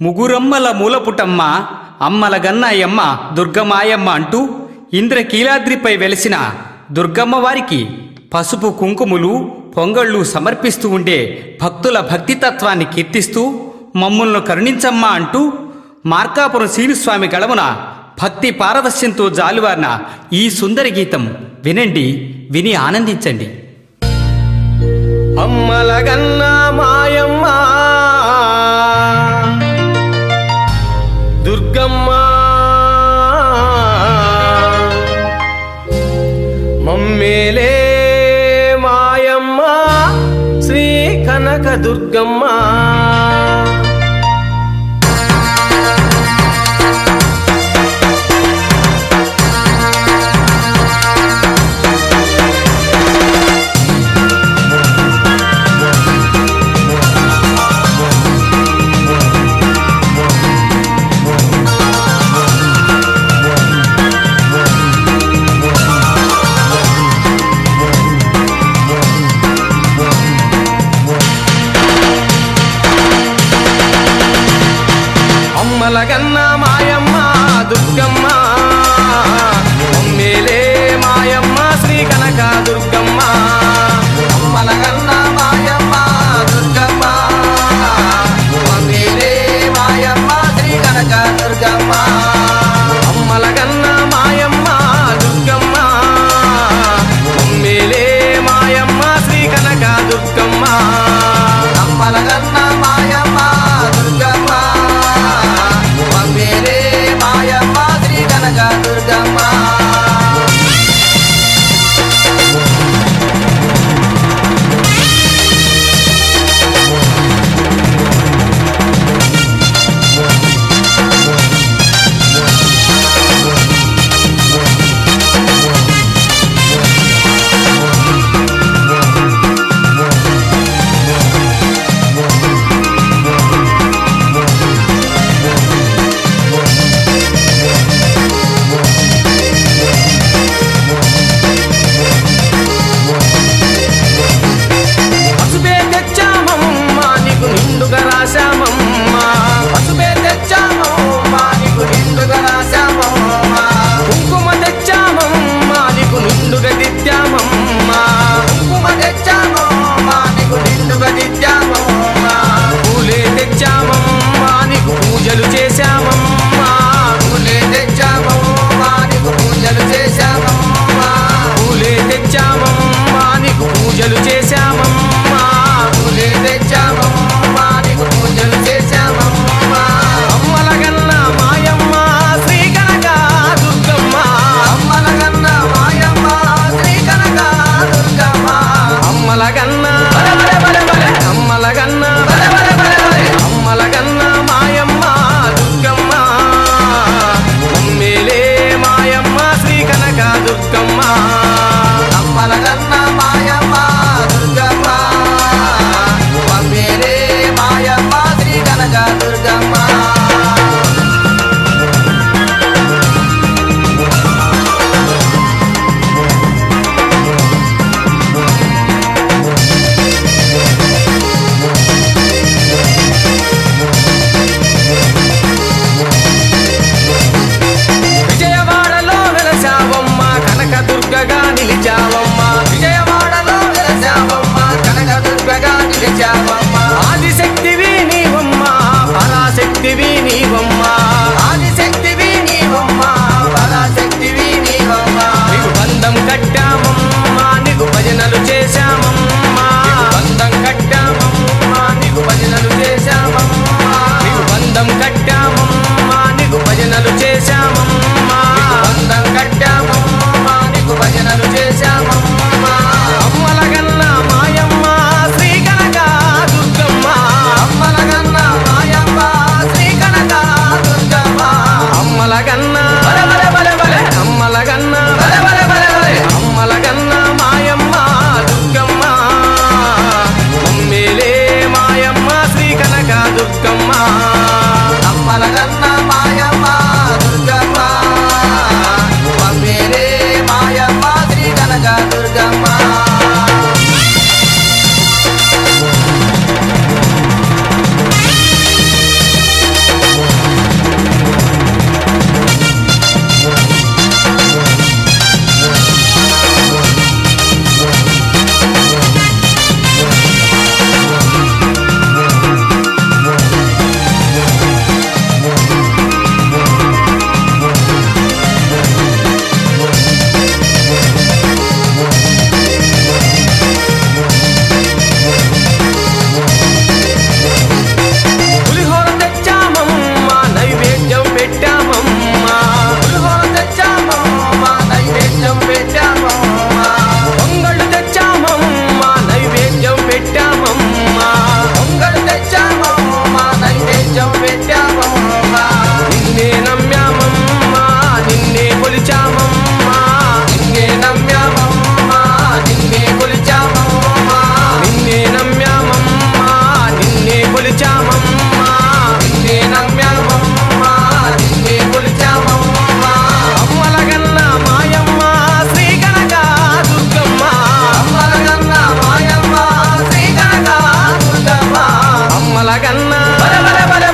ముగురమ్మల మూలపుటమ్మ అమ్మల గన్నాయమ్మ దుర్గమాయమ్మ అంటూ ఇంద్రకీలాద్రిపై వెలిసిన దుర్గమ్మ వారికి పసుపు కుంకుములు పొంగళ్ళు సమర్పిస్తూ ఉండే భక్తుల భక్తితత్వాన్ని కీర్తిస్తూ మమ్ములను కరుణించమ్మా అంటూ మార్కాపురం శ్రీనుస్వామి గళమున భక్తి పారవస్యంతో జాలువారిన ఈ సుందర గీతం వినండి, విని ఆనందించండి. అమ్మలగన్న మాయమ్మ దుర్గమ్మ మమ్మేలే మాయమ్మ శ్రీ కనక దుర్గమ్మ. అమ్మలగన్న మాయమ్మ దుర్గమ్మ మమ్మేలే మాయమ్మ శ్రీ కనక దుర్గమ్మ. అమ్మలగన్న మాయమ్మ దుర్గమ్మ మమ్మేలే మాయమ్మ శ్రీ కనక దుర్గమ్మ. అమ్మలగన్న మాయమ్మ దుర్గమ్మ మమ్మేలే మాయమ్మ శ్రీ కనక దుర్గమ్మ. అమ్మలగన్న మాయమ్మ దుర్గమ్మ మమ్మేలే మాయమ్మ శ్రీ కనక దుర్గమ్మ.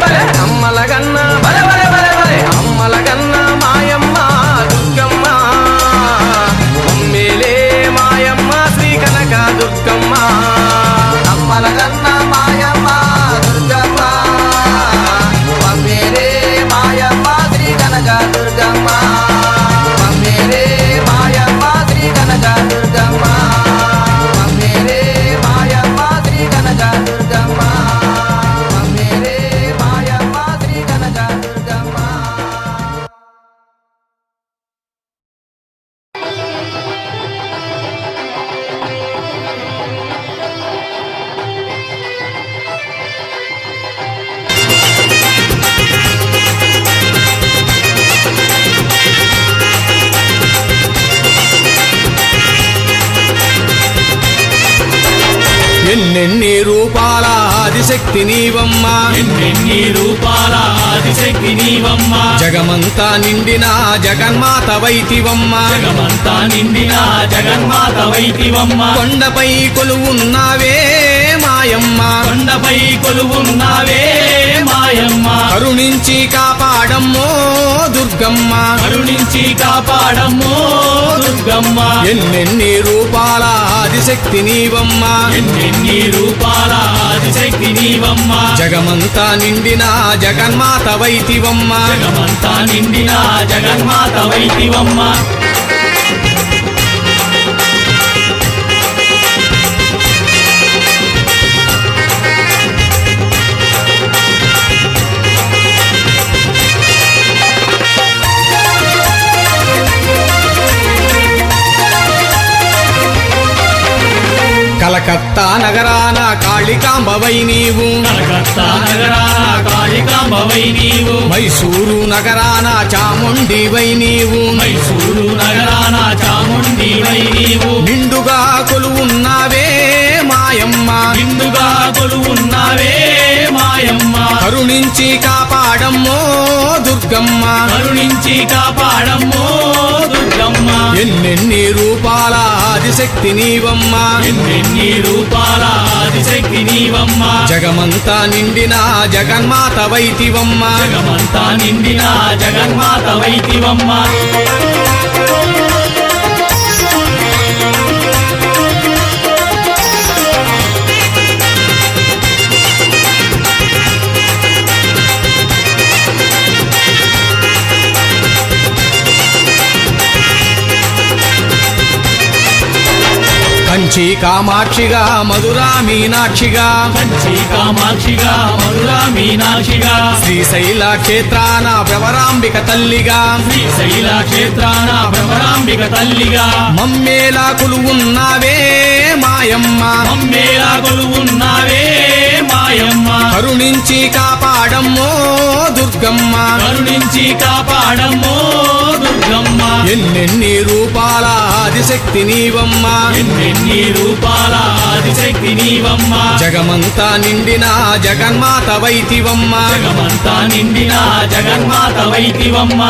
బలే అమ్మలగన్న బలే బలే బలే బలే అమ్మలగన్న మాయమ్మ దుర్గమ్మ మమ్మేలే మాయమ్మ శ్రీ కనక దుర్గమ్మ అమ్మలగన్న మాయమ్మ దుర్గమ్మ మమ్మేలే మాయమ్మ శ్రీ కనక దుర్గమ్మ మమ్మేలే మాయమ్మ శ్రీ కనక దుర్గమ్మ మమ్మేలే మాయమ్మ శ్రీ కనక దుర్గమ్మ మమ్మేలే మాయమ్మ శ్రీ కనక దుర్గమ్మ. ఎన్నెన్ని రూపాల ఆదిశక్తి నీవమ్మ ఎన్నెన్ని రూపాల ఆదిశక్తి నీవమ్మ జగమంతా నిండిన జగన్మాత వైతివమ్మ జగమంతా నిండిన జగన్మాత వైతివమ్మ కొండపై కొలువున్నావే మాయమ్మ కొండపై కొలువున్నావే మాయమ్మ కరుణించి కాపాడమ్మో దుర్గమ్మ కరుణించి కాపాడమ్మో దుర్గమ్మ ఎన్నెన్ని రూపాల ఆదిశక్తి నీవమ్మ ఎన్నెన్ని రూపాల ఆదిశక్తి నీవమ్మ జగమంతా నిండిన జగన్మాత వైతివమ్మ జగమంతా నిండిన జగన్మాత వైతివమ్మ కలకత్తా నగరాన కాళికాంబవై నీవు కలకత్తా నగరాన కాళికాంబవై నీవు మైసూరు నగరాన చాముండివై నీవు మైసూరు నగరాన చాముండివై నీవు నిండుగా కొలువున్నావే మాయమ్మ నిండుగా కొలువున్నావే మాయమ్మ కరుణించి కాపాడమ్మో దుర్గమ్మ కరుణించి కాపాడమ్మో దుర్గమ్మ ఎన్నెన్ని రూపాల ఆదిశక్తి నీవమ్మ ఎన్నెన్ని రూపాల ఆదిశక్తి నీవమ్మ జగమంతా నిండిన జగన్మాత వైతివమ్మ జగమంతా నిండిన జగన్మాత వైతివమ్మ కంచి కామాక్షిగా మధురా మీనాక్షిగా కంచి కామాక్షిగా మధురా మీనాక్షిగా శ్రీశైల క్షేత్రాన భ్రమరాంబిక తల్లిగా శ్రీశైల క్షేత్రాన భ్రమరాంబిక తల్లిగా మమ్మేలా కొలువున్నావే మాయమ్మ మమ్మేలా కొలువున్నావే మాయమ్మ కరుణించి కాపాడమ్మో దుర్గమ్మ కరుణించి కాపాడమ్మో దుర్గమ్మ ఎన్నెన్ని రూపాల ఆదిశక్తి నీవమ్మ ఎన్నెన్ని రూపాల ఆదిశక్తి నీవమ్మ జగమంతా నిండిన జగన్మాత వైతివమ్మ జగమంతా నిండిన జగన్మాత వైతివమ్మ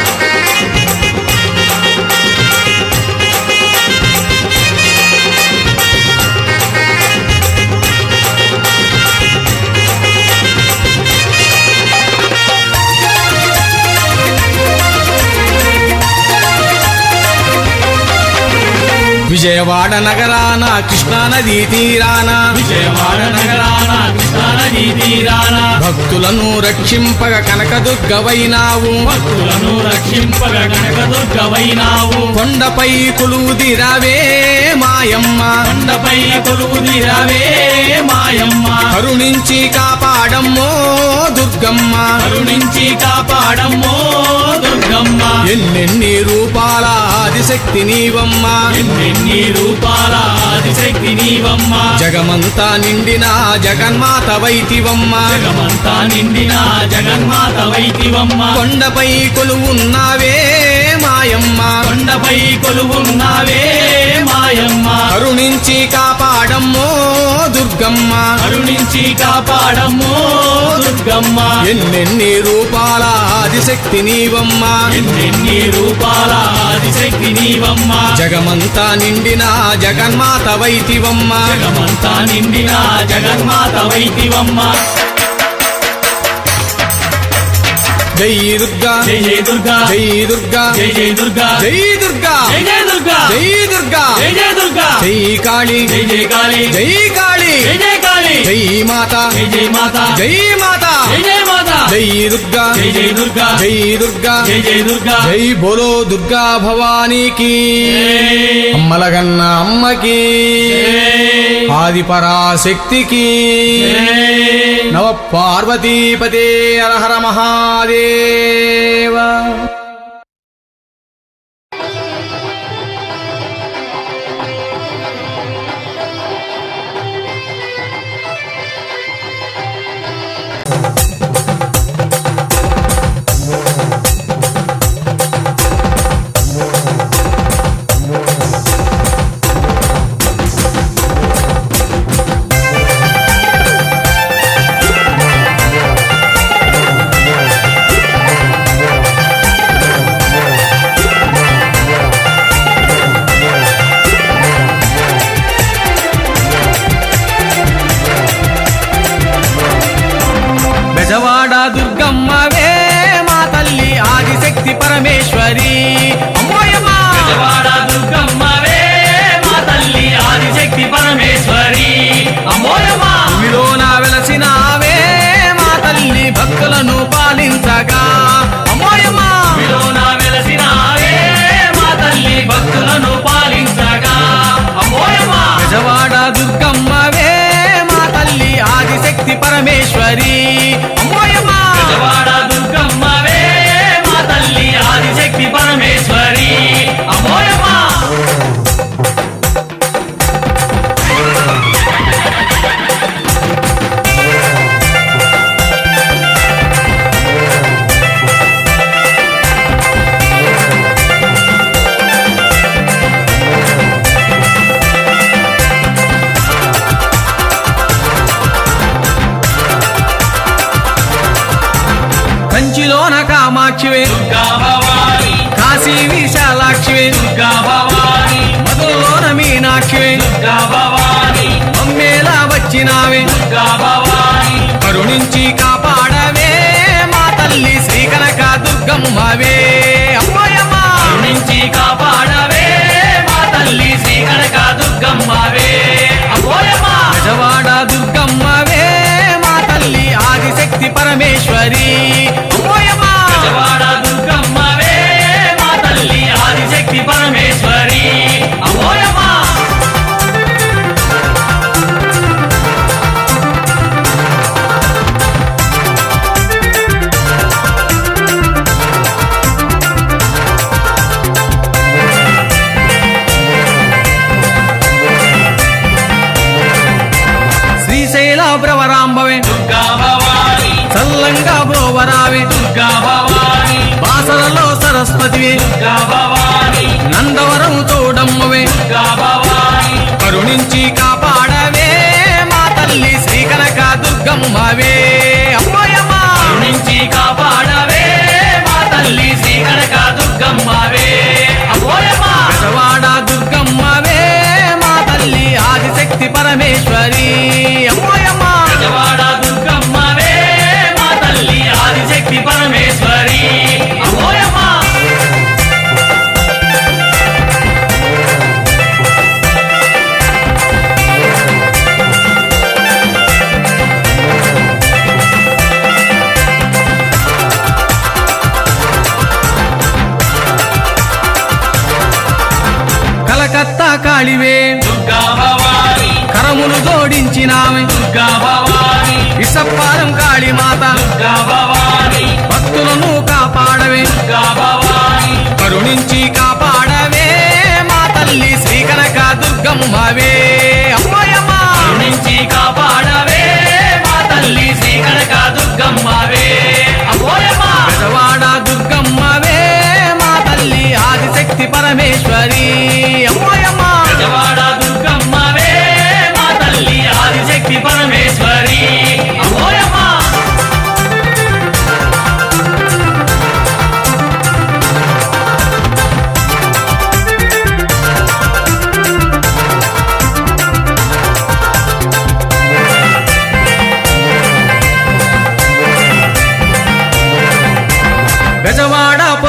విజయవాడ నగరాన కృష్ణానదీ తీరాన విజయవాడ నగరాన కృష్ణానదీ తీరాన భక్తులను రక్షింపగ కనకదుర్గవైనావు భక్తులను రక్షింపగ కనకదుర్గవైనావు కొండపై కొలువుదిరావే మాయమ్మ కొండపై కొలువుదిరావే మాయమ్మ కరుణించి కాపాడమ్మో దుర్గమ్మ కరుణించి కాపాడమ్మో దుర్గమ్మ ఎన్నెన్ని రూపాల ఆదిశక్తి నీవమ్మ ఎన్నెన్ని రూపాల ఆదిశక్తి నీవమ్మ జగమంతా నిండిన జగన్మాత వైతివమ్మ జగమంతా నిండిన జగన్మాత వైతివమ్మ కొండపై కొలువున్నావే మాయమ్మ కొండపై కొలువున్నావే మాయమ్మ కరుణించి కాపాడమ్మో దుర్గమ్మ కరుణించి కాపాడమ్మో దుర్గమ్మ ఎన్నెన్ని రూపాల ఆదిశక్తి నీవమ్మ ఎన్నెన్ని రూపాల ఆదిశక్తి నీవమ్మ జగమంతా నిండిన జగన్మాత వైతివమ్మ జగమంతా నిండిన జగన్మాత వైతివమ్మ జై దుర్గా జై జై దుర్గా జై దుర్గా జై జై దుర్గా జై దుర్గా జై జై దుర్గా జై దుర్గా జై జై దుర్గా జై కాళీ జై జై కాళీ జై కాళీ జై జై కాళీ జై మాత జై జై మాత జై మాత జై జై మాత జై దుర్గా జై జై దుర్గా జై దుర్గా జై జై దుర్గా జై బోలో దుర్గా భవానీకి అమ్మలగన్న అమ్మకి ఆది పరాశక్తికి నవ పార్వతీపతే హర హర మహాదేవ. బెజవాడ దుర్గమ్మవే మా తల్లి ఆదిశక్తి పరమేశ్వరి అమ్మోయమ్మ. బెజవాడ దుర్గమ్మవే మా తల్లి ఆదిశక్తి పరమేశ్వరి అమ్మోయమ్మ. విలోన వెలసినావే మా తల్లి భక్తులను పాలించగా అమ్మోయమ్మ. విలోన వెలసినావే మా తల్లి భక్తులను పాలించగా అమ్మోయమ్మ. బెజవాడ దుర్గమ్మవే మా తల్లి ఆదిశక్తి పరమేశ్వరి అమ్మోయమ్మ. బెజవాడ దుర్గమ్మవే మా తల్లి ఆదిశక్తి పరమేశ్వరి అమ్మోయమ్మ. కంచిలోన కామాక్షివే దుర్గా భవాని కాశీ విశాలాక్షివే దుర్గా భవాని మధులోన మీనాక్షివే దుర్గా భవాని మమ్మేలా వచ్చినావే దుర్గా భవాని కరుణించి కాపాడవే మా తల్లి శ్రీ కనక దుర్గమ్మవే అమ్మోయమ్మ. నుంచి కాపాడవే మా తల్లి శ్రీ కనక దుర్గమ్మవే అమ్మోయమ్మ. బెజవాడ దుర్గమ్మవే మా తల్లి ఆదిశక్తి పరమేశ్వరి అమ్మోయమ్మ. బెజవాడ దుర్గమ్మవే మా తల్లి ఆదిశక్తి పరమేశ్వరి అమ్మోయమ్మ. శ్రీశైల భ్రవరాంబవే దుర్గా భవాని చల్లంగా బ్రోవరావే దుర్గా భవాని బాసలలో సరస్వతివే దుర్గా భవాని నందవరం తోడమ్మవే దుర్గా భవాని కరుణించి కాపాడవే మా తల్లి శ్రీ కనక దుర్గమ్మవే అమ్మోయమ్మ. నుంచి కాపాడవే మా తల్లి శ్రీ కనక దుర్గమ్మవే అమ్మోయమ్మ. బెజవాడ దుర్గమ్మవే మా తల్లి ఆదిశక్తి పరమేశ్వరి అమ్మోయమ్మ. బెజవాడ దుర్గమ్మవే మా తల్లి ఆదిశక్తి పరమేశ్వరి అమ్మోయమ్మ. కలకత్తా కాళివే దుర్గా భవాని కరములు జోడించినావే దుర్గా భవాని విషపారం కాళీమాత దుర్గా భవాని భక్తులను కాపాడవే దుర్గా భవాని కరుణించి కాపాడవే మా తల్లి శ్రీ కనక దుర్గమ్మవే అమ్మోయమ్మ. నుంచి కాపాడవే మా తల్లి శ్రీ కనక దుర్గమ్మవే అమ్మోయమ్మ. బెజవాడ దుర్గమ్మవే మా తల్లి ఆదిశక్తి పరమేశ్వరి అమ్మోయమ్మ. బెజవాడ దుర్గమ్మవే మా తల్లి ఆదిశక్తి పరమేశ్వరి అమ్మోయమ్మ.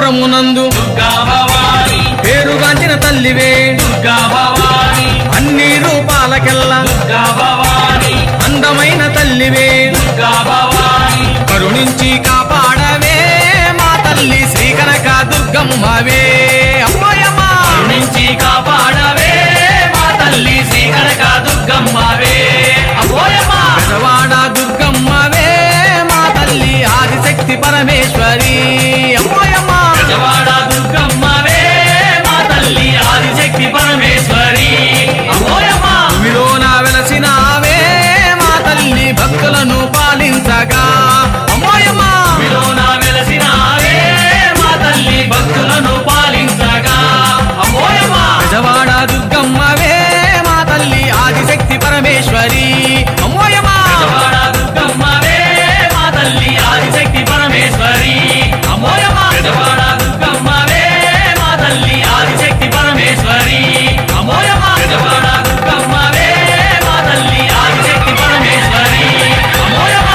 పురమునందు దుర్గా భవాని పేరుగాంచిన తల్లివే దుర్గా భవాని అన్ని రూపాలకెల్లా దుర్గా భవాని అందమైన తల్లివే దుర్గా భవాని కరుణించి కాపాడవే మా తల్లి శ్రీ కనక దుర్గమ్మవే అమ్మోయమ్మ నుంచి కాపాడవే మా తల్లి శ్రీ కనక దుర్గమ్మవే అమ్మోయమ్మ పెదవాడ దుర్గమ్మవే మా తల్లి ఆదిశక్తి పరమేశ్వరి అమ్మోయమ్మ పెదవాడ దుర్గమ్మవే మా తల్లి ఆదిశక్తి పరమేశ్వరి అమ్మోయమ్మ భూమిలోన వెలసినావే మా తల్లి భక్తులను పాలించగా అమ్మోయమ్మ విలోన వెలసినావే మా తల్లి భక్తులను పాలించగా అమ్మోయమ్మ పెదవాడ దుర్గమ్మవే మా తల్లి ఆదిశక్తి పరమేశ్వరి అమ్మోయమ్మ పెదవాడ దుర్గమ్మవే మా తల్లి ఆదిశక్తి పరమేశ్వరి అమ్మోయమ్మ పెదవాడ దుర్గమ్మవే మా తల్లి ఆదిశక్తి పరమేశ్వరి అమ్మోయమ్మ పెదవాడ దుర్గమ్మవే మా తల్లి ఆదిశక్తి పరమేశ్వరి అమ్మోయమ్మ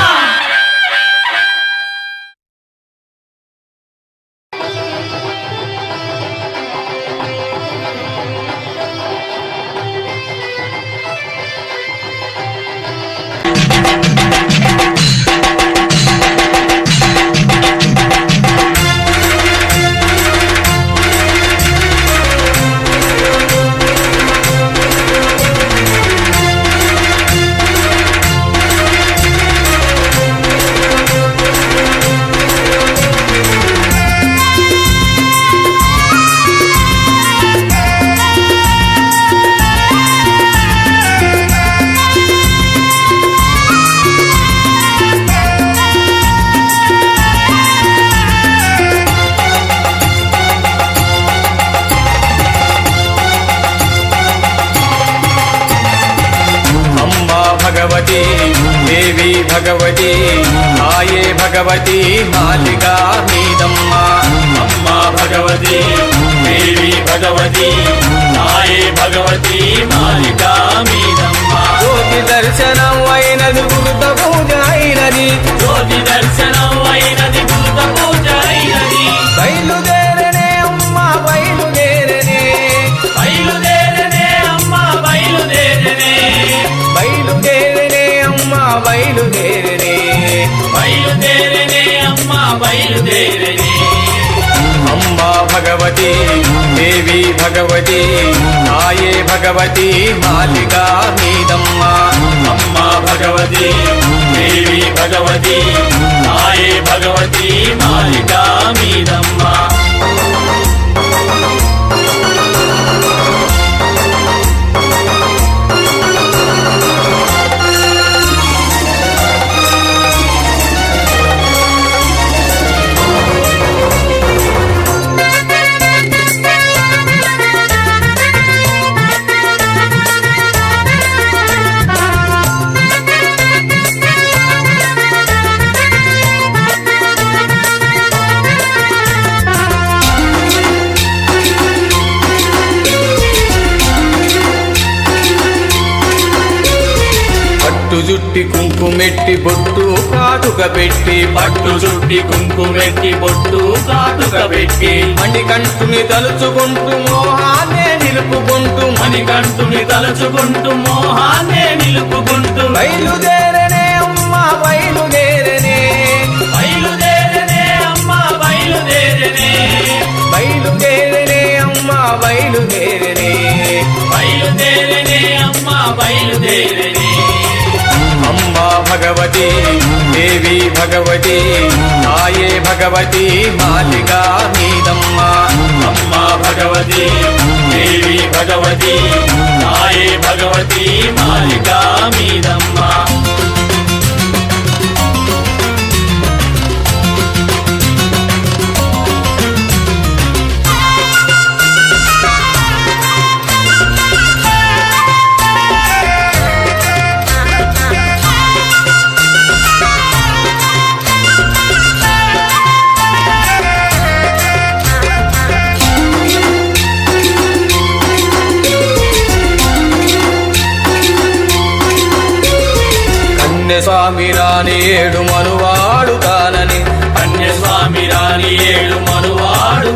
भगवती देवी भगवती आये भगवती मालिका मीदम्मा अम्मा भगवती देवी भगवती आये भगवती मालिका मीदम्मा ज्योति दर्शनं वैनदि गुरुत पूजैनदि ज्योति दर्शनं वैनदि गुरुत पूजैनदि बैलुदेरने अम्मा बैलुदेरने बैलुदेरने अम्मा बैलुदेरने बैलुदेरने अम्मा बैलुदेरने बैलुदेरने अम्मा बैलुदेरने अम्मा भगवती देवी भगवती आये भगवती मालिका मीदम्मा अम्मा भगवती देवी भगवती आये भगवती मालिका मीदम्मा పట్టు జుట్టి కుంకుమెట్టి బొట్టు కాటుక పెట్టి పట్టు చుట్టి కుంకుమెట్టి బొట్టు కాటుక పెట్టి మణికంఠుని తలుచుకుంటూ మోహాన్నే నిలుపుకుంటూ మణికంఠుని తలుచుకుంటూ మోహాన్నే నిలుపుకుంటూ బయలుదేరనే అమ్మా బయలుదేరనే బయలుదేరనే అమ్మా బయలుదేరనే బయలుదేరనే అమ్మా బయలుదేరనే బయలుదేరనే అమ్మా బయలుదేరనే అమ్మా భగవతి దేవి భగవతి ఆये భగవతి మాలికా మీదమ్మా అమ్మా భగవతి దేవి భగవతి ఆये భగవతి మాలికా మీదమ్మా స్వామి రాని ఏడు మనువాడు తానని అన్యస్వామి రాని ఏడు మనువాడు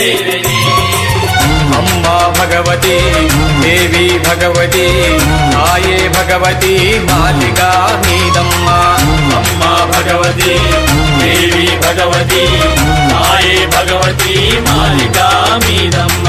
బయలుదేరనే అమ్మా భగవతి దేవి భగవతి ఆయే భగవతి మాలికా మీదమ్మ అమ్మా భగవతి దేవి భగవతి ఆయే భగవతి మాలికా మీదమ్మ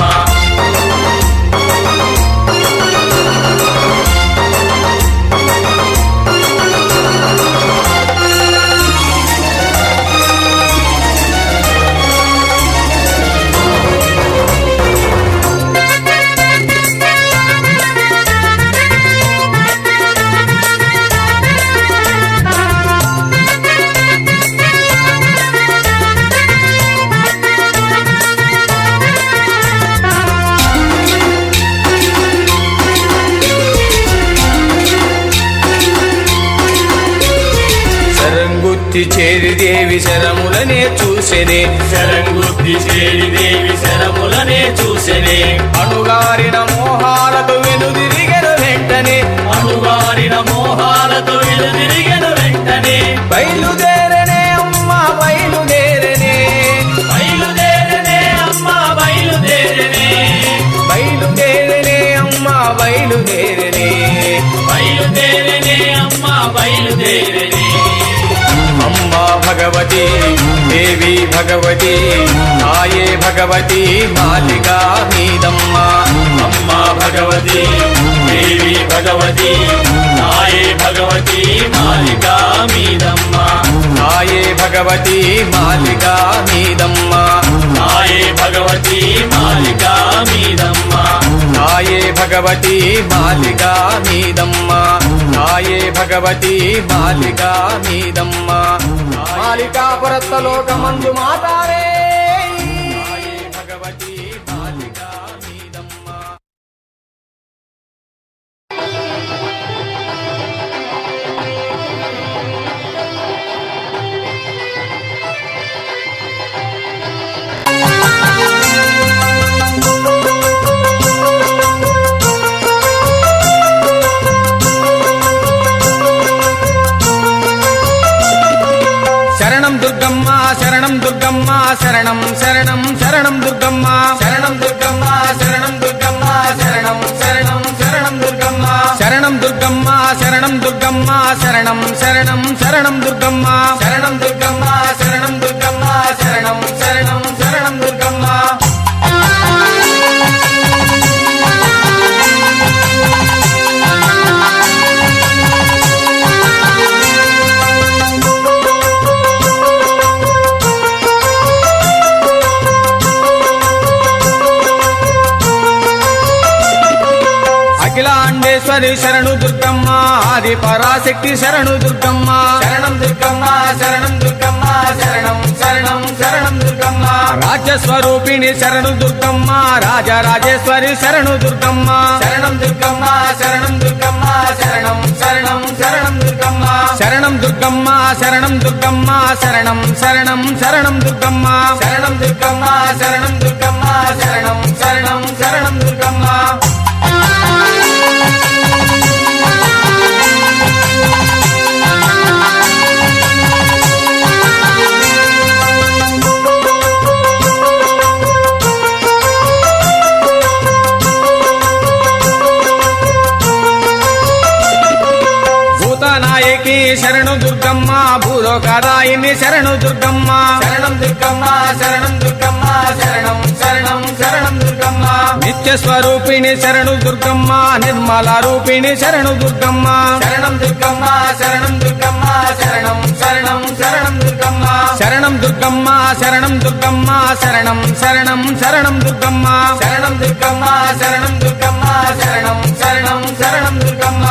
చేరి దేవి శరములనే చూసెనే శరంగుద్ది చేరి దేవి శరములనే చూసెనే అణుగారిన మోహాలతో వెనుదిరిగెను వెంటనే అణుగారిన మోహాలతో వెనుదిరిగెను వెంటనే బయలుదేరనే అమ్మ బయలుదేరనే బయలుదేరనే అమ్మ బయలుదేరనే బయలుదేరనే అమ్మ బయలుదేరనే బయలుదేరనే అమ్మ బయలుదేరనే అమ్మా భగవతి దేవి భగవతి ఆయే భగవతి మాలికా మీదమ్మ అమ్మా భగవతి దేవి భగవతి ఆయే భగవతి మాలికా మీదమ్మ ఆయే భగవతి మాలికా మీదమ్మ ఆయే భగవతి మాలికా మీదమ్మ ఆయే భగవతి మాలికా మీదమ్మ ఆయే భగవతి మాలికా మీదమ్మ మాలికా పరత్తలోకమందు మాతారే ఆయే భగవతి మాలికా మీదమ్మ శరణం దుర్గమ్మ శరణం దుర్గమ్మ శరణం శరణం శరణం దుర్గమ్మ శరణం దుర్గమ్మ శరణం దుర్గమ్మ శరణం శరణం శరణం దుర్గమ్మ శరణం దుర్గమ్మ శరణం దుర్గమ్మ శరణం శరణం శరణం దుర్గమ్మ శరణం దుర్గమ్మ శరణం దుర్గమ్మ శరణం శరణం శరణం దుర్గమ్మ అఖిలాండేశ్వరి శరణు దుర్గమ్మ ఆది పరాశక్తి శరణు దుర్గమ్మ శరణం దుర్గమ్మ శరణం దుర్గమ్మ శరణం శరణం శరణం దుర్గమ్మ రాజ్యస్వరూపిణి శరణు దుర్గమ్మ రాజరాజేశ్వరి శరణు దుర్గమ్మ శరణం దుర్గమ్మ శరణం దుర్గమ్మ శరణం శరణం శరణం దుర్గమ్మ శరణం దుర్గమ్మ శరణం దుర్గమ్మ శరణం శరణం శరణం దుర్గమ్మ శరణం దుర్గమ్మ శరణం దుర్గమ్మ శరణం శరణం శరణం దుర్గమ్మ భూతనాయకి శరణు దుర్గమ్మ భూలోకదాయిని శరణు దుర్గమ్మ శరణం దుర్గమ్మ శరణం దుర్గమ్మ శరణం శరణం శరణం దుర్గమ్మ నిత్య స్వరూపిణి శరణు దుర్గమ్మ నిర్మల రూపిణి శరణు దుర్గమ్మ శరణం దుర్గమ్మ శరణం దుర్గమ్మ శరణం శరణం శరణం దుర్గమ్మ శరణం దుర్గమ్మ శరణం దుర్గమ్మ శరణం శరణం శరణం దుర్గమ్మ శరణం దుర్గమ్మ శరణం దుర్గమ్మ శరణం శరణం శరణం దుర్గమ్మ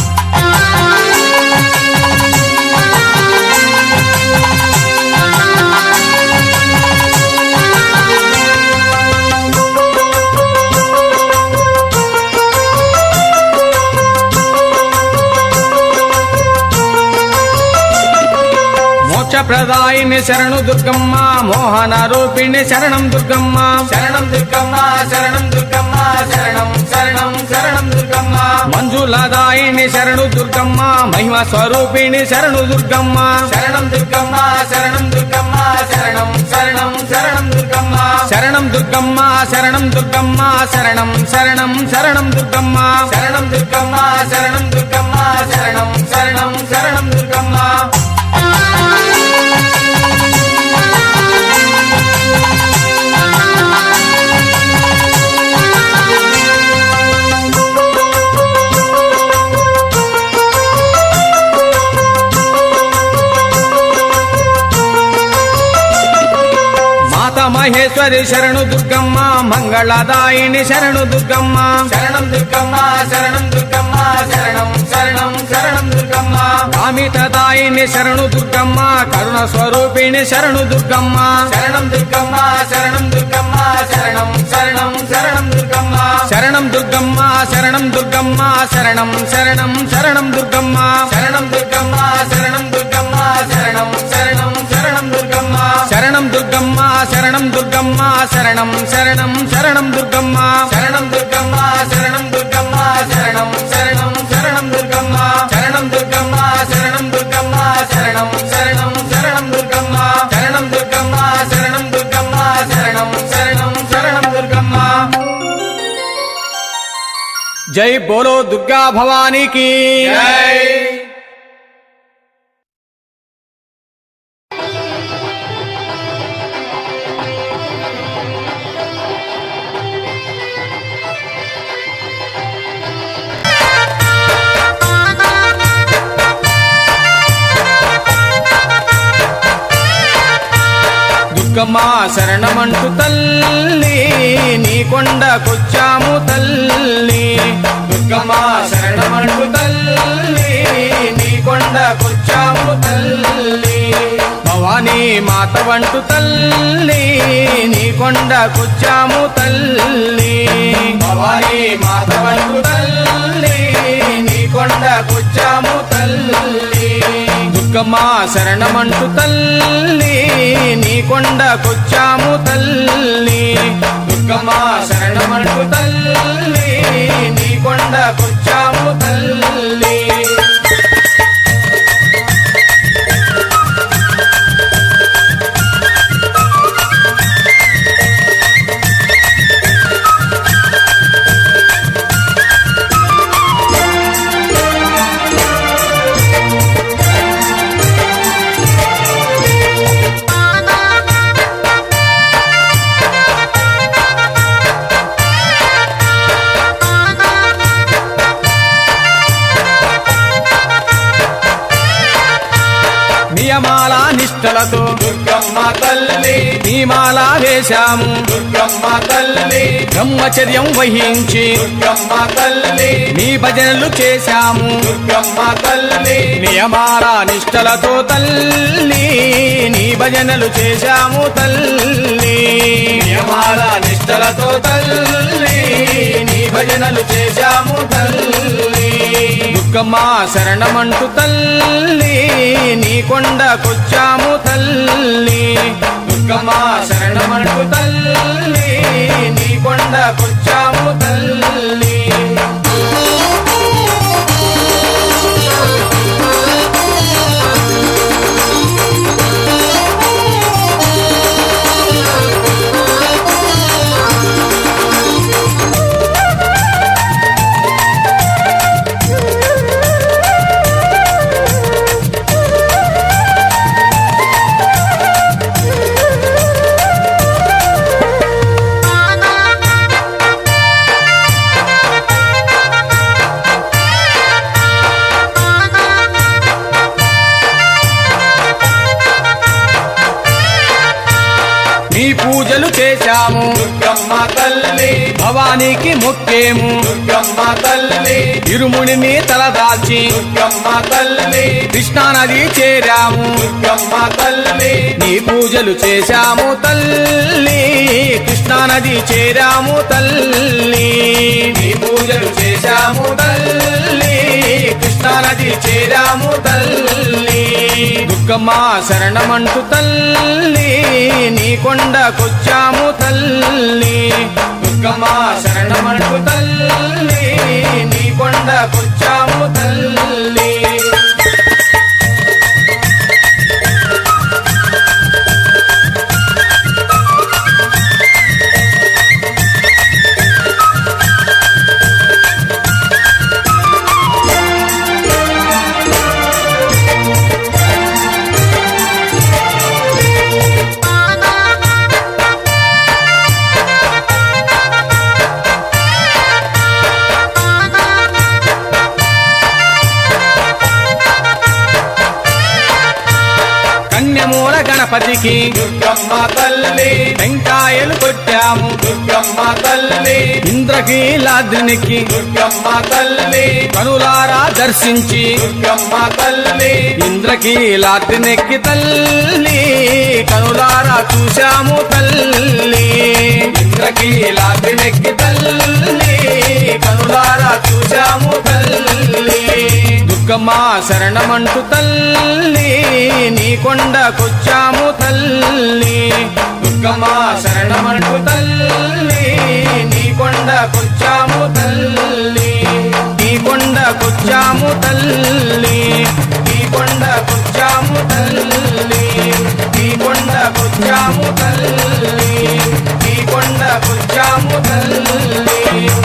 ప్రదాయిని శరణు దుర్గమ్మ మోహన రూపిణి శరణం దుర్గమ్మ శరణం దుర్గమ్మ శరణం దుర్గమ్మ శరణం శరణం శరణం దుర్గమ్మ మంజులదాయిని శరణు దుర్గమ్మ మహిమ స్వరూపిణి శరణు దుర్గమ్మ శరణం దుర్గమ్మ శరణం దుర్గమ్మ శరణం శరణం శరణం దుర్గమ్మ శరణం దుర్గమ్మ శరణం దుర్గమ్మ శరణం శరణం శరణం దుర్గమ్మ శరణం దుర్గమ్మ శరణం దుర్గమ్మ శరణం శరణం శరణం దుర్గమ్మ మహేశ్వరి శరణు దుర్గమ్మ మంగళదాయిని శరణు దుర్గమ్మ శరణం దుర్గమ్మ శరణం దుర్గమ్మ శరణం శరణం శరణం దుర్గమ్మ కామితదాయిని శరణు దుర్గమ్మ కరుణ స్వరూపిణి శరణు దుర్గమ్మ శరణం దుర్గమ్మ శరణం దుర్గమ్మ శరణం శరణం శరణం దుర్గమ్మ శరణం దుర్గమ్మ శరణం దుర్గమ్మ శరణం శరణం శరణం దుర్గమ్మ శరణం దుర్గమ్మ శరణం దుర్గమ్మ శరణం శరణం శరణం దుర్గమ్మ శరణం దుర్గమ్మ శరణం దుర్గమ్మ శరణం శరణం శరణం దుర్గమ్మ శరణం దుర్గమ్మ శరణం దుర్గమ్మ శరణం శరణం శరణం దుర్గమ్మ శరణం దుర్గమ్మ శరణం దుర్గమ్మ శరణం శరణం శరణం దుర్గమ్మ శరణం దుర్గమ్మ శరణం దుర్గమ్మ శరణం శరణం శరణం దుర్గమ్మ జై బోలో దుర్గా భవానీకి జై దుర్గమ్మ శరణమంటూ తల్లి నీ కొండకొచ్చాము తల్లి దుర్గమ్మ శరణమంటూ తల్లి నీ కొండకొచ్చాము తల్లి భవానీ మాత వంటు తల్లి నీ కొండకొచ్చాము తల్లి భవానీ మాత వంటు తల్లి నీ కొండకొచ్చాము తల్లి దుర్గమ్మ శరణమంటూ తల్లి నీ కొండకొచ్చాము తల్లి దుర్గమ్మ శరణమంటూ తల్లి నీ కొండకొచ్చాము తల్లి నియమాల నిష్టలతో దుర్గమ్మ తల్లి నియమాల వేశాము దుర్గమ్మ తల్లి బ్రహ్మచర్యం వహించి దుర్గమ్మ తల్లి నీ భజనలు చేశాము దుర్గమ్మ తల్లి నియమాల నిష్టలతో తల్లి నీ భజనలు చేశాము తల్లి నియమాల నిష్టలతో తల్లి నీ భజనలు చేశాము తల్లి దుర్గమ్మ శరణమంటూ తల్లి నీ కొండకొచ్చాము తల్లి దుర్గమ్మ శరణమంటూ తల్లి నీ కొండకొచ్చాము తల్లి నీ పూజలు చేశాము దుర్గమ్మ తల్లి భవానీకి మొక్కేము దుర్గమ్మ తల్లి ఇరుముడిని తలదాల్చి దుర్గమ్మ తల్లి కృష్ణానది చేరాము దుర్గమ్మ తల్లి నీ పూజలు చేశాము తల్లి కృష్ణానది చేరాము తల్లి నీ పూజలు చేశాము తల్లి కృష్ణానది చేరాము తల్లి దుర్గమ్మ శరణమంటూ తల్లి నీ కొండకొచ్చాము తల్లి దుర్గమ్మ శరణమంటూ తల్లి నీ కొండకొచ్చాము తల్లి. కన్యమూల గణపతికి దుర్గమ్మ తల్లి టెంకాయలు కొట్టాము దుర్గమ్మ తల్లి. ఇంద్రకీలాద్రికి దుర్గమ్మ తల్లి కనులారా దర్శించి దుర్గమ్మ తల్లి. ఇంద్రకీలాద్రినెక్కి తల్లి కనులారా చూశాము తల్లి. ఇంద్రకీలాద్రినెక్కి తల్లి కనులారా చూశాము తల్లి. దుర్గమ్మ శరణమంటూ తల్లి నీ కొండకొచ్చాము తల్లి. దుర్గమ్మ శరణమంటూ తల్లి నీ కొండకొచ్చాము తల్లి. నీ కొండకొచ్చాము తల్లి. నీ కొండకొచ్చాము తల్లి. నీ కొండకొచ్చాము తల్లి. నీ కొండకొచ్చాము తల్లి.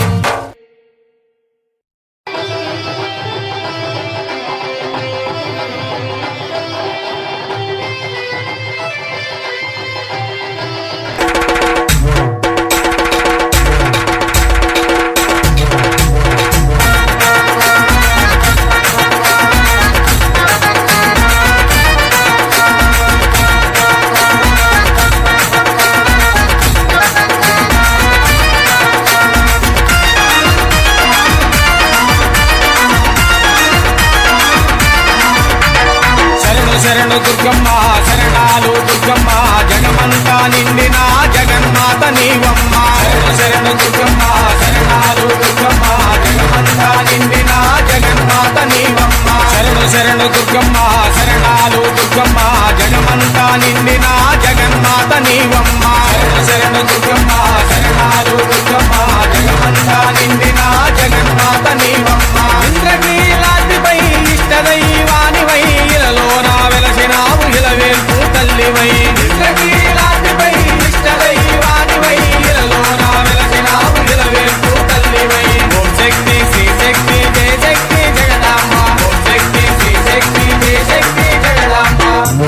శరణు దుర్గమ్మ శరణాలు దుర్గమ్మ జగమంతా నిండిన జగన్మాత నీవమ్మ. శరణు దుర్గమ్మ శరణాలు దుర్గమ్మ జగమంతా నిండిన జగన్మాత నీవమ్మ. శరణు దుర్గమ్మ శరణాలు దుర్గమ్మ జగమంతా నిండిన జగన్మాత నీవమ్మ. శరణు దుర్గమ్మ శరణాలు దుర్గమ్మ జగమంతా నిండిన జగన్మాత నీవమ్మ. ఇంద్రకీలాద్రిపై ఇష్టదైవానివై ఇలలోన వెలసినావు ఇలవేల్పు తల్లివై. ఇంద్రకీలాద్రిపై ఇష్టదైవానివై ఇలలోన వెలసినావు ఇలవేల్పు తల్లివై. ఓం శక్తి శ్రీ శక్తి జయ శక్తి జగదాంబ. ఓం శక్తి శ్రీ శక్తి జయ శక్తి జగదాంబ.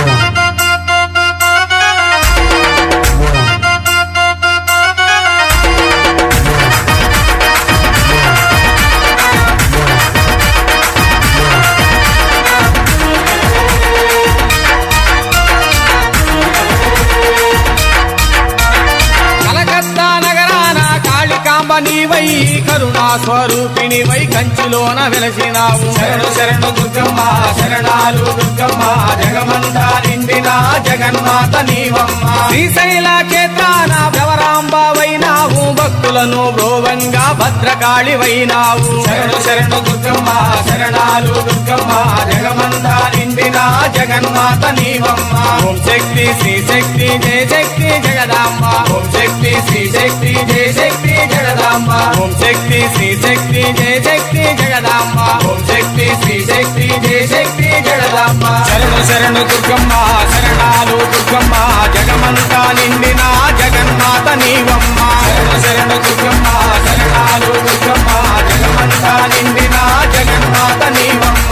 నీవై కరుణా స్వరూపిణివై కంచిలోన వెలసినావు. శరణు శరణు దుర్గమ్మ శరణాలు దుర్గమ్మ జగమంతా నిండిన జగన్మాత నీవమ్మ. శ్రీశైల క్షేత్రాన భ్రవరాంబావైనావు భక్తులను బ్రోవంగా భద్రకాళివైనావు. శరణు శరణు దుర్గమ్మ శరణాలు దుర్గమ్మ జగమంతా నిండిన జగన్మాత నీవమ్మ. ఓం శక్తి శ్రీ శక్తి జయ శక్తి జగదాంబ. ఓం శక్తి శ్రీ శక్తి జయ శక్తి జగదాంబ. ఓం శక్తి శ్రీ శక్తి జయ శక్తి జగదాంబ. ఓం శక్తి శ్రీ శక్తి జయ శక్తి జగదాంబ. శరణు శరణు దుర్గమ్మ శరణాలు దుర్గమ్మ జగమంతా నిండిన జగన్మాత నీవమ్మ. శరణు శరణు దుర్గమ్మ శరణాలు దుర్గమ్మ జగమంతా నిండిన జగన్మాత నీవమ్మ.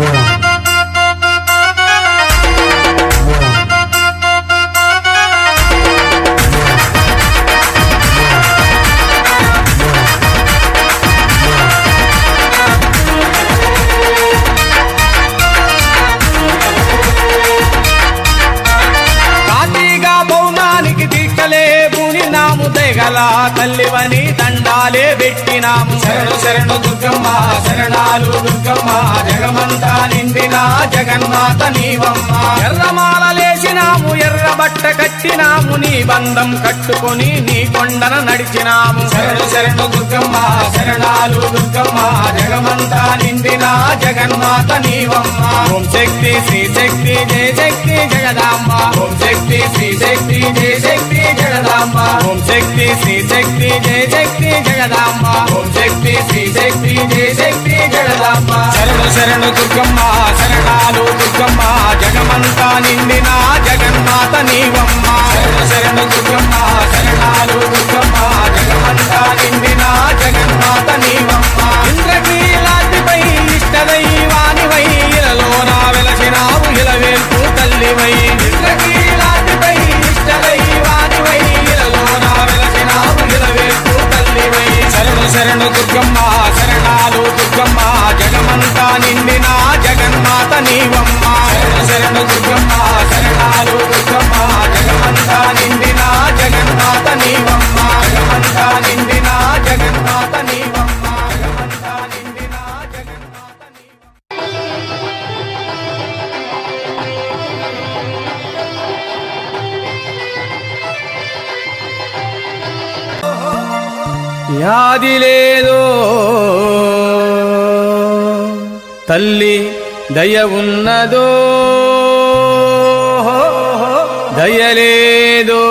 దయగల తల్లివని దండాలే పెట్టినాము. శరణు శరణు దుర్గమ్మ శరణాలు దుర్గమ్మ జగమంతా నిండిన జగన్మాత నీవమ్మ. ఎర్రమాల లేసిన వేసినాము ఎర్ర బట్ట కట్టినాము నీ బంధం కట్టుకొని నీ కొండన నడిచినాము శరణు శరణు దుర్గమ్మ శరణాలు దుర్గమ్మ జగమంతా నిండిన జగన్మాత నీవమ్మ ఓం శక్తి శ్రీ శక్తి జయ శక్తి జగదాంబ ఓం శక్తి శ్రీ శక్తి జయ శక్తి జగదాంబ ఓం శక్తి శ్రీ శక్తి జయ శక్తి జగదాంబ ఓం శక్తి శ్రీ శక్తి జయ శక్తి జగదాంబ శరణు శరణు దుర్గమ్మ శరణాలు దుర్గమ్మ జగమంతా నిండిన జగన్మాత నీవమ్మ శరణు శరణు దుర్గమ్మ శరణాలు దుర్గమ్మ జగమంతా నిండిన జగన్మాత నీవమ్మ ఇంద్రకీలాద్రిపై ఇష్టదైవానివై ఇలలోన వెలసినావు ఇలవేల్పు తల్లివై ఇంద్రకీలాద్రిపై ఇష్టదైవానివై ఇలలోన వెలసినావు ఇలవేల్పు తల్లివై శరణు శరణు దుర్గమ్మ శరణాలు దుర్గమ్మ జగమంతా నిండిన జగన్మాత నీవమ్మ శరణు శరణు దుర్గమ్మ శరణాలు దుర్గమ్మ జగమంతా నిండిన జగన్మాత నీవమ్మ జగమంతా నిండిన జగన్మాత నీవమ్మ జగమంతా నిండిన జగన్మాత నీవమ్మ యాది లేదో తల్లి దయ ఉన్నదో దయలేదో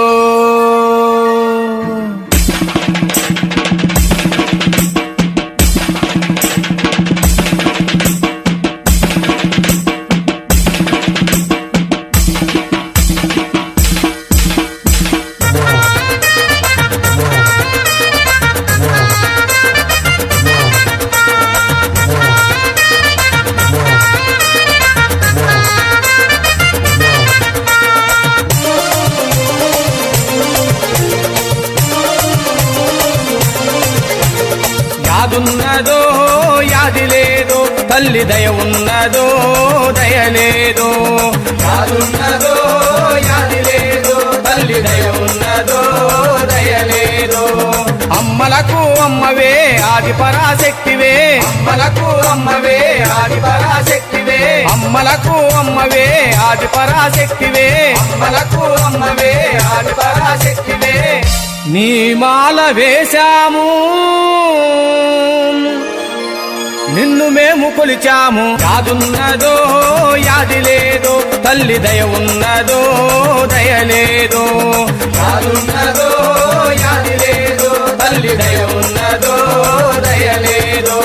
యాదున్నదో యాది లేదో తల్లి దయ ఉన్నదో దయలేదో యాదున్నదో యాది లేదో తల్లి దయ ఉన్నదో దయలేదో అమ్మలకు అమ్మవే ఆది పరాశక్తివే అమ్మలకు అమ్మవే ఆది పరాశక్తివే అమ్మలకు అమ్మవే ఆది పరాశక్తివే అమ్మలకు అమ్మవే ఆది పరాశక్తివే నీ మాల వేశాము నిన్ను మేము కొలిచాము యాదున్నదో యాది లేదో తల్లి దయ ఉన్నదో దయలేదో యాదున్నదో యాది లేదో తల్లి దయ ఉన్నదో దయలేదో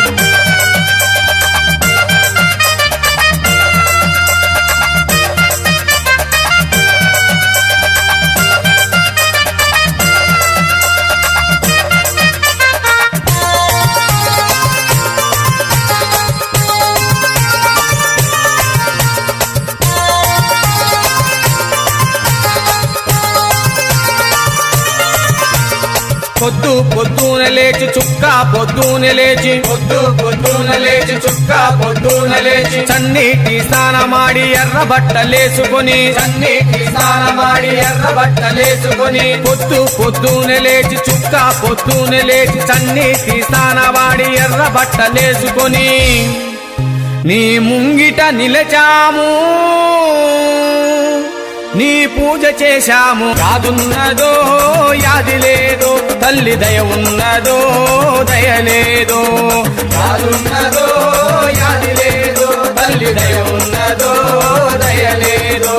పొద్దు పొద్దున లేచి చుక్క పొద్దున లేచి పొద్దున లేచి చుక్క పొద్దున లేచి చన్నీటి స్నానమాడి ఎర్ర బట్టలేసుకొని సన్నిటి స్నానమాడి ఎర్ర బట్టలేసుకొని పొద్దున లేచి చుక్క పొద్దున లేచి చన్నీటి స్నానమాడి ఎర్ర బట్టలేసుకొని నీ ముంగిట నిలచాము నీ పూజ చేశాము యాదున్నదో యాది లేదో తల్లి దయ ఉన్నదో దయలేదో యాదున్నదో యాది లేదో తల్లి దయ ఉన్నదో దయలేదో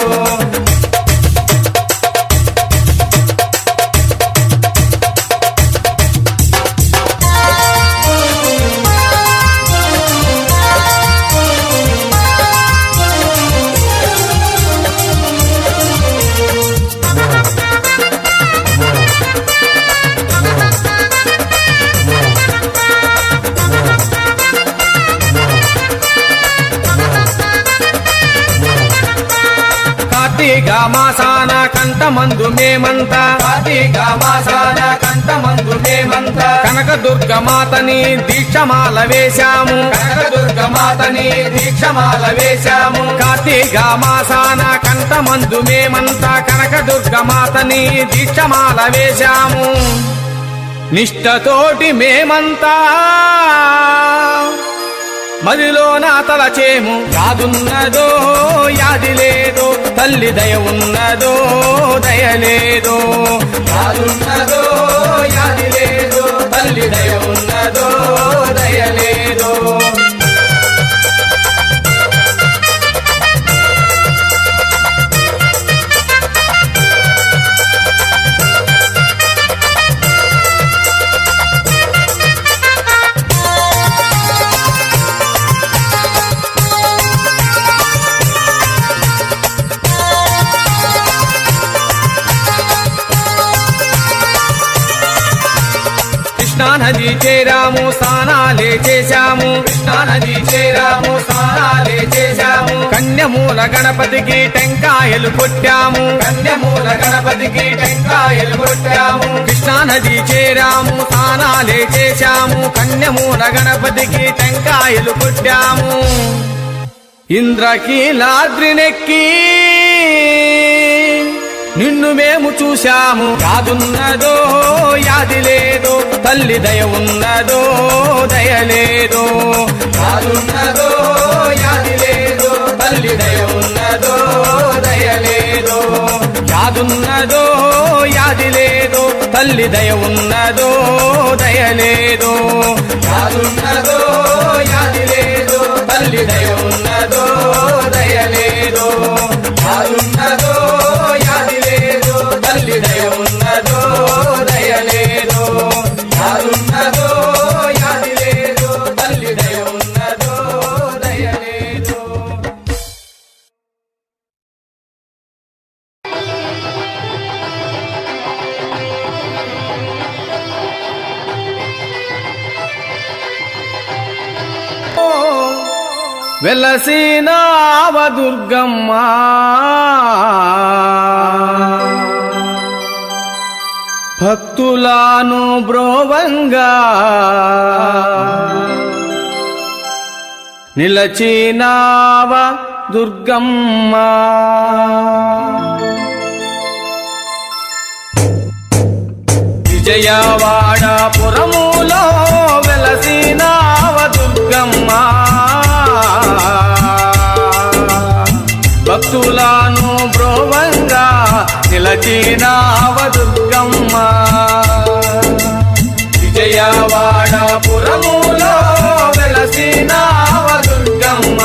కార్తీక మాసాన కంఠమందు మేమంతా కార్తీక మాసాన కంఠమందు మేమంతా కనక దుర్గ మాతని దీక్షమాల వేశాము కనకదుర్గ మాతని దీక్షమాల వేశాము కార్తీక మాసాన కంఠమందు మేమంతా కనక దుర్గ మాతని దీక్షమాల వేశాము నిష్టతోటి మేమంతా మదిలోన తలచేము యాదున్నదో యాది లేదో తల్లి దయ ఉన్నదో దయ లేదో యాదున్నదో యాది లేదో తల్లి దయ ఉన్నదో దయ లేదో కృష్ణా నది చేరాము స్నానాలే చేశాము కృష్ణా నది చేరాము స్నానాలే చేశాము కన్యమూల గణపతికి టెంకాయలు కొట్టాము కన్యమూల గణపతికి టెంకాయలు కొట్టాము కృష్ణా నది చేరాము స్నానాలే చేశాము కన్యమూల గణపతికి టెంకాయలు కొట్టాము ఇంద్రకీలాద్రినెక్కి నిన్ను మేము చూశాము యాదున్నదో యాది లేదో తల్లి దయ ఉన్నదో దయ లేదో యాదున్నదో యాది లేదో తల్లి దయ ఉన్నదో దయ లేదో యాదున్నదో యాది లేదో తల్లి దయ ఉన్నదో దయ లేదో యాదున్నదో యాది లేదో తల్లి దయ ఉన్నదో దయ లేదో యాదున్నదో యాది లేదో తల్లి దయ ఉన్నదో దయ లేదో యాదున్నదో యాది లేదో తల్లి దయ ఉన్నదో దయ లేదో వెలసినావ దుర్గమ్మ భక్తులను బ్రోవంగా నిలచినావ దుర్గమ్మ విజయవాడపురములో వెలసినావ దుర్గమ్మ భక్తులను బ్రోవంగా నిలచినావ దుర్గమ్మ విజయవాడపురములో వెలసినావ దుర్గమ్మ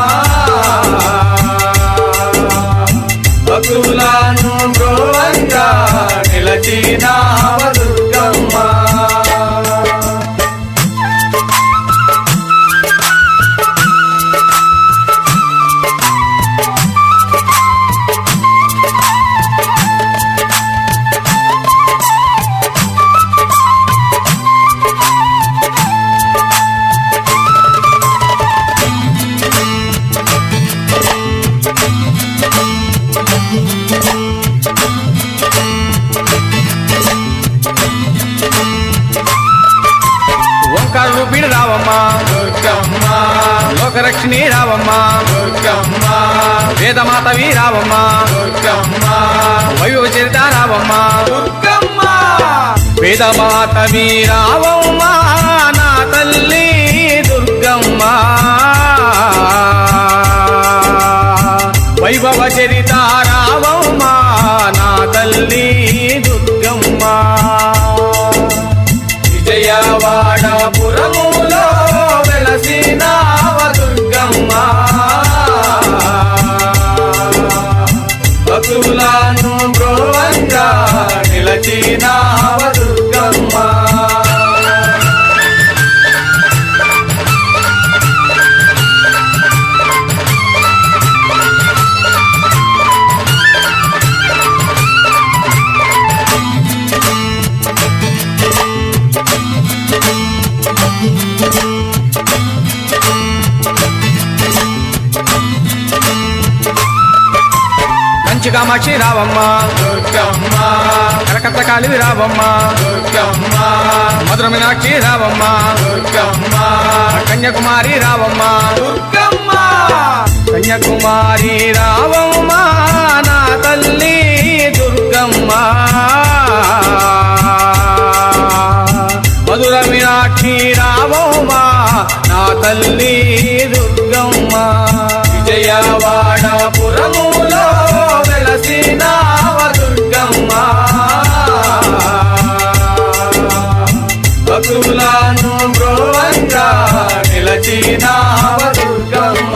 భక్తులను బ్రోవంగా నిలచినావ దుర్గమ్మ రూపిణి రావమ్మ దుర్గమ్మ లోకరక్షిణి రావమ్మ దుర్గమ్మ వేదమాతవి రావమ్మ దుర్గమ్మ వైభవ చరిత రావమ్మ దుర్గమ్మ వేదమాతవి రావమ్మ నా తల్లి దుర్గమ్మ వైభవ చరిత రావమ్మ నా తల్లి దుర్గమ్మ విజయవాడపురములో వెలసినావ దుర్గమ్మ భక్తులను బ్రోవంగా నిలచినావ దుర్గమ్మ కామాక్షి రావమ్మ దుర్గమ్మ కలకత్తా కాళి రావమ్మ దుర్గమ్మ మధుర మీనాక్షి రావమ్మ దుర్గమ్మ కన్యాకుమారి రావమ్మ దుర్గమ్మ కన్యాకుమారి రావమ్మ నా తల్లి దుర్గమ్మ మధుర మీనాక్షి రావమ్మ నా తల్లి నిలచినావ దుర్గమ్మ.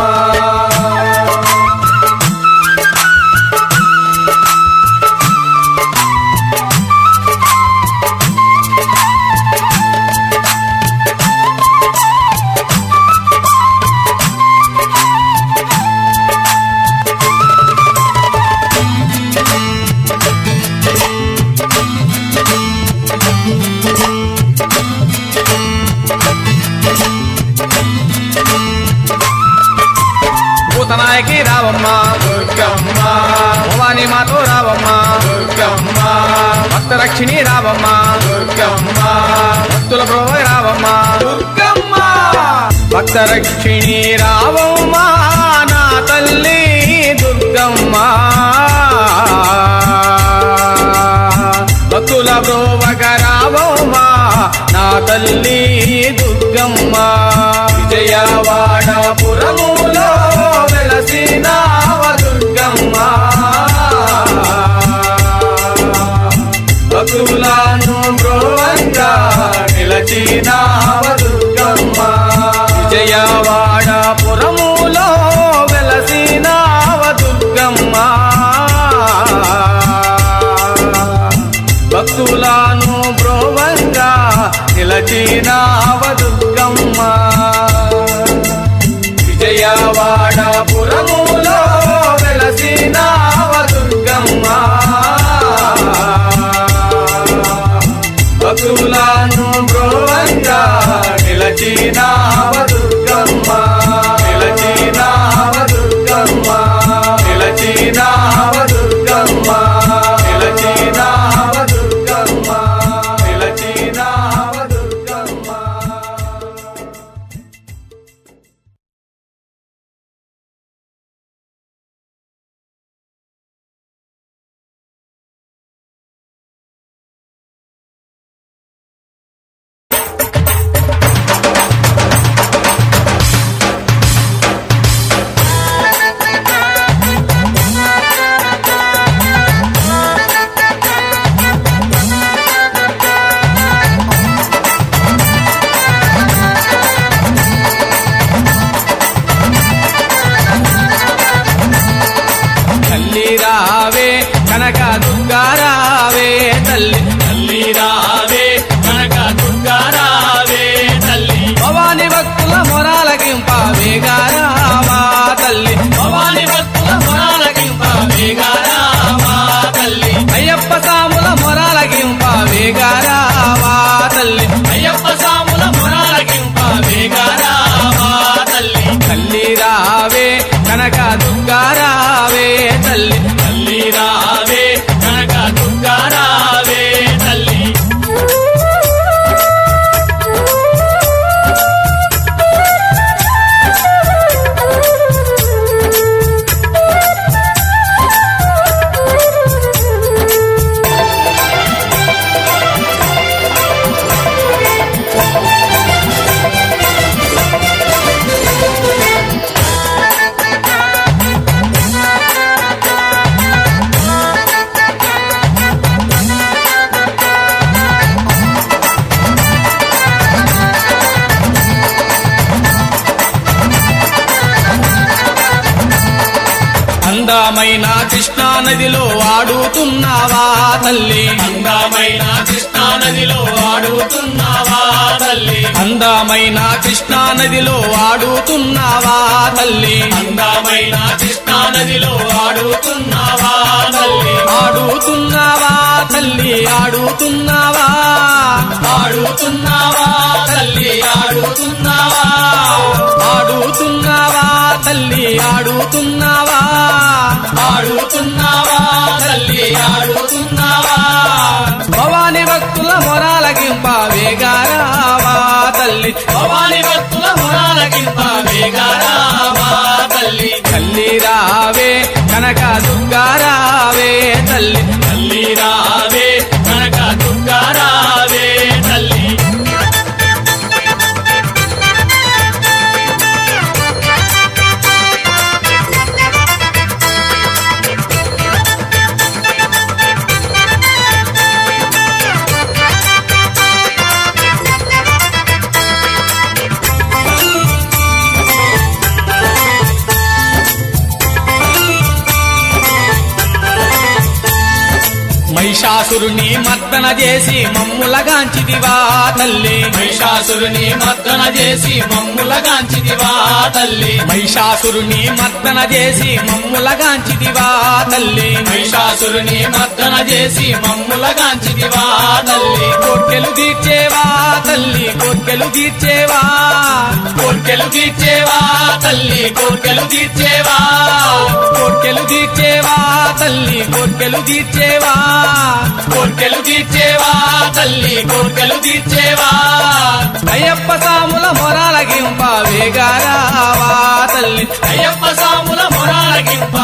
భూతనాయకి రావమ్మ దుర్గమ్మ భవాని మాతో రావమ్మ దుర్గమ్మ భక్తరక్షిణి రావమ్మ దుర్గమ్మ భక్తుల ప్రోవ రావమ్మ దుర్గమ్మ భక్తరక్షిణి రావమ్మ నా తల్లి దుర్గమ్మ భక్తుల ప్రోవక రావమ్మ నా తల్లి దుర్గమ్మ విజయవాడ పురములో వెలసినావ దుర్గమ్మ. భక్తులను బ్రోవంగా నిలచినావ దుర్గమ్మ. విజయవాడ పురములో వెలసినావ దుర్గమ్మ భక్తులను బ్రోవంగా నిలచినావ దుర్గమ్మ. విజయవాడ పురములో వెలసినావ దుర్గమ్మ. భక్తులను బ్రోవంగా నిలచినావ దుర్గమ్మ. నిలచినావ దుర్గమ్మ. నిలచినావ దుర్గమ్మ. నిలచినావ దుర్గమ్మ. నిలచినావ దుర్గమ్మ. తల్లి రావే కనక దుర్గా రావే తల్లి తల్లి రావే కనక దుర్గా రావే తల్లి భవాని భక్తుల మొరాలకింపవేగా రావా తల్లి భవాని భక్తుల మొరాలకింపవేగా రావా తల్లి అయ్యప్ప సాముల మొరాలకింపవేగా రావా తల్లి అయ్యప్ప సాముల మొరాలకింపవేగా రావా తల్లి తల్లి రావే కనక దుర్గా రావే తల్లి తల్లి రావే కనక దుర్గా రావే తల్లి అందమైన కృష్ణా నదిలో ఆడుతున్నావా తల్లి అందమైన కృష్ణా నదిలో ఆడుతున్నావా తల్లి అందమైన కృష్ణా నదిలో ఆడుతున్నావా తల్లి అందమైన కృష్ణా నదిలో ఆడుతున్నావా తల్లి ఆడుతున్నావా తల్లి ఆడుతున్నావా ఆడుతున్నావా తల్లి ఆడుతున్నావా ఆడుతున్నావా తల్లి ఆడుతున్నావా ఆడుతున్నావా తల్లి ఆడుతున్నావా భవాని భక్తుల మొరాలకింపవేగా రావా తల్లి భవాని భక్తుల మొరాలకింపవేగా రావా తల్లి తల్లి రావే కనక దుర్గా రావే తల్లి తల్లి రావే కనక దుర్గా రావే తల్లి మహిషాసురుని మర్దన చేసి మమ్ములగాంచిదివా తల్లి మహిషాసురుని మర్దన చేసి మమ్ములగాంచిదివా తల్లి మహిషాసురుని మర్దన చేసి మమ్ములగాంచిదివా తల్లి మహిషాసురుని మర్దన చేసి మమ్ములగాంచిదివా తల్లి కోర్కెలు తీర్చేవా తల్లి కోర్కెలు తీర్చేవా కోర్కెలు తీర్చేవా తల్లి కోర్కెలు తీర్చేవా కోర్కెలు తీర్చేవా తల్లి కోర్కెలు తీర్చేవా కోర్కెలు తీర్చేవా తల్లి కోర్కెలు తీర్చేవా అయ్యప్ప సాముల మొరాలగింప వేగారావా తల్లి అయ్యప్ప సాముల మొరాలగింప